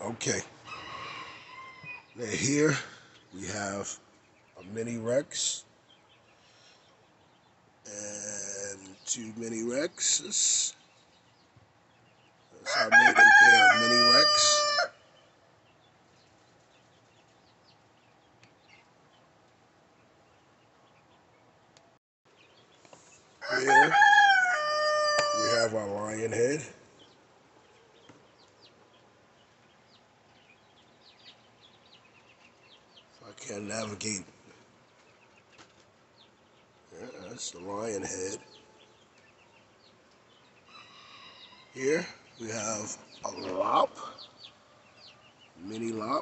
Okay, now here we have a mini Rex and two mini Rexes. That's our mating pair of mini Rex. Here we have our lion head. If I can navigate. Yeah, that's the lion head. Here we have a lop, mini lop.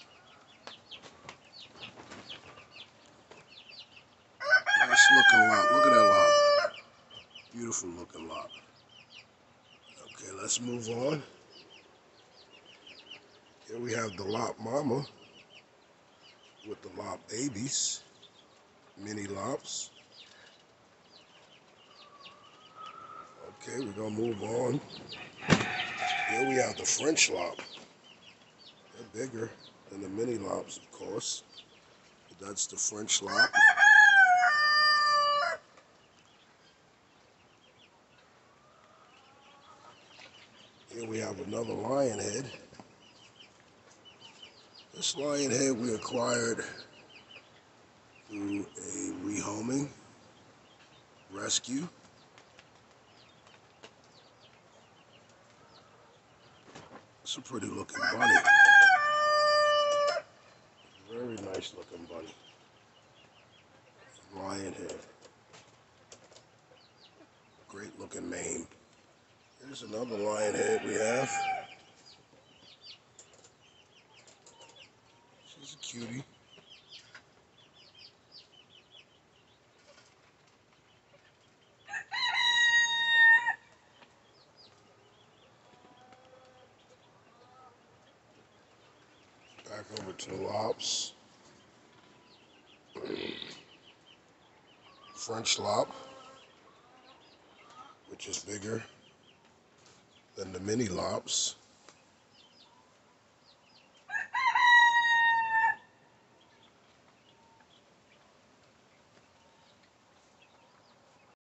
Nice looking lop. Look at that lop. Beautiful looking lop. Okay, let's move on. Here we have the lop mama with the lop babies, mini lops. Okay, we're gonna move on. Here we have the French lop. They're bigger than the mini lops, of course. But that's the French lop. Here we have another lion head. This lion head we acquired through a rehoming, rescue. It's a pretty looking bunny. Very nice looking bunny. Lion head. Great looking mane. Here's another lion head we have. She's a cutie. Back over to the lops. French lop, which is bigger than the mini lops.